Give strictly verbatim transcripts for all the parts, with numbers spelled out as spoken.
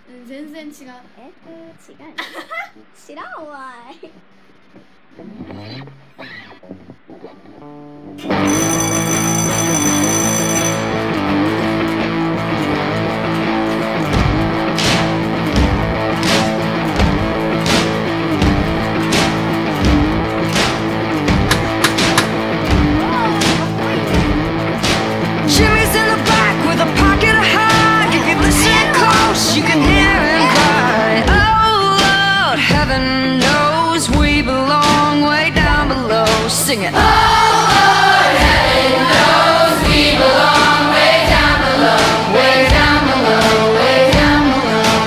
全然違う。 え、違うの知らんわい。 You can hear him cry. Oh Lord, heaven knows we belong way down below. Sing it. Oh Lord, heaven knows we belong way down below, way down below, way down below.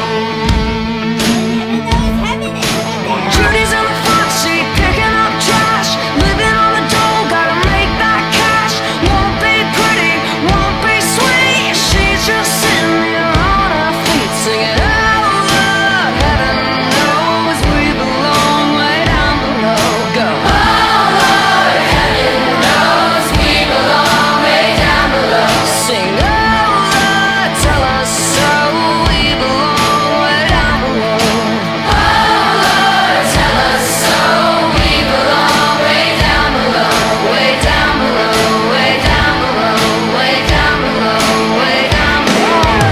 Judy's on the front seat picking up trash, living on the dole, gotta make that cash. Won't be pretty, won't be sweet, she's just sitting there. Singing, oh Lord, heaven knows we belong way down below. Go. Oh Lord, heaven knows we belong way down below. Sing, oh Lord, tell us so. We belong way down below. Oh Lord, tell us so. We belong way down below, way down below, way down below, way down below, way down below.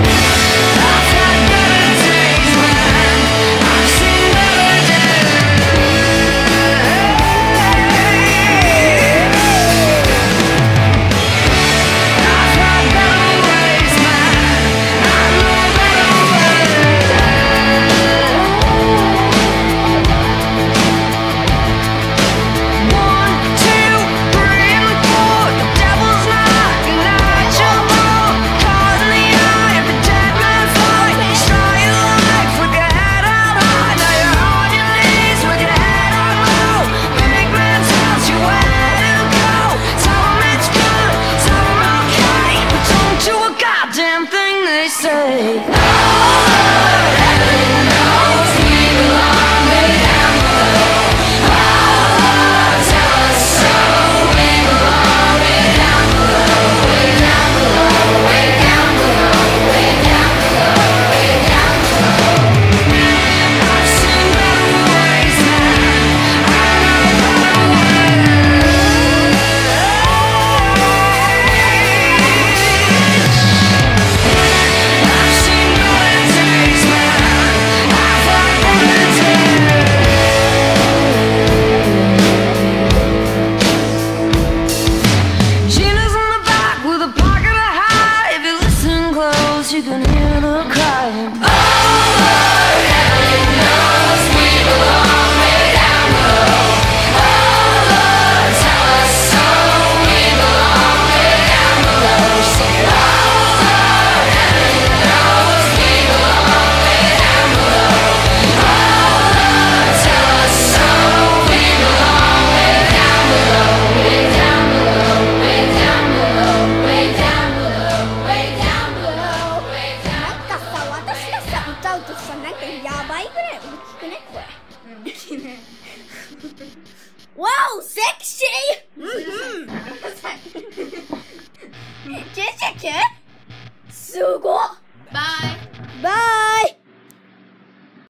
You can hear the crying. Oh Lord, heaven knows we belong way down below. Oh Lord, tell us so. We belong way down below. Sing, oh Lord, heaven knows we belong way down below. Oh Lord, tell us so. We belong way down below, way down below, way down below, way down below, way down below. 歌うとさ、なんかやばいぐらい大きくねこれ。 うん、大きいね。 わお、セクシー。うんうん。チェチェチェ。すごっ。 バイ。 バイ。